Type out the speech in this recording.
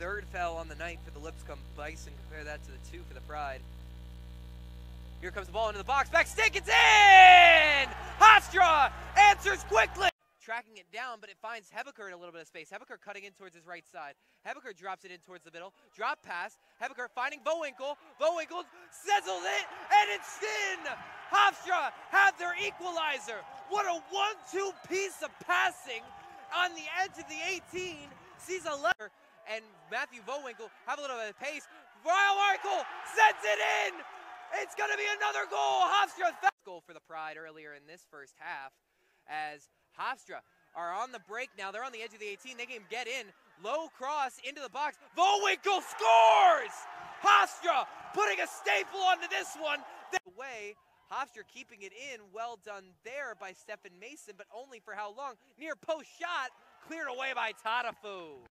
third foul on the night for the Lipscomb Bison. Compare that to the 2 for the Pride. Here comes the ball into the box. Back stick, it's in! Hofstra answers quickly! Tracking it down, but it finds Hebeker in a little bit of space. Hebeker cutting in towards his right side. Hebeker drops it in towards the middle. Drop pass. Hebeker finding Bowinkle. Bowinkle sizzles it, and it's in! Hofstra have their equalizer. What a 1-2 piece of passing on the edge of the 18. Sees a letter, and Matthew Bowinkle have a little bit of pace. Bowinkle sends it in! It's going to be another goal. Hofstra goal for the Pride earlier in this first half, as Hofstra are on the break now. They're on the edge of the 18. They can get in. Low cross into the box. Bowinkle scores! Hofstra putting a staple onto this one. Away. Hofstra keeping it in. Well done there by Stephen Mason, but only for how long? Near post shot. Cleared away by Tatafu.